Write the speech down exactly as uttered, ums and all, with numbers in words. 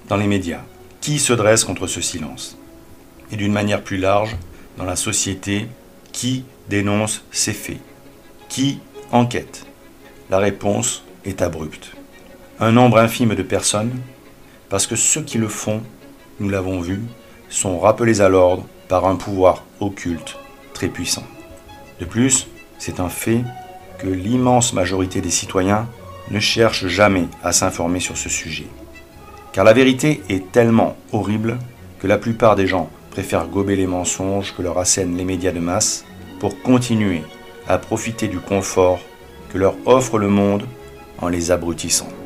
dans les médias? Qui se dresse contre ce silence? Et d'une manière plus large, dans la société, qui dénonce ces faits? Qui enquête? La réponse est abrupte. Un nombre infime de personnes, parce que ceux qui le font, nous l'avons vu, sont rappelés à l'ordre par un pouvoir occulte très puissant. De plus, c'est un fait que l'immense majorité des citoyens ne cherchent jamais à s'informer sur ce sujet. Car la vérité est tellement horrible que la plupart des gens préfèrent gober les mensonges que leur assènent les médias de masse pour continuer à profiter du confort que leur offre le monde en les abrutissant.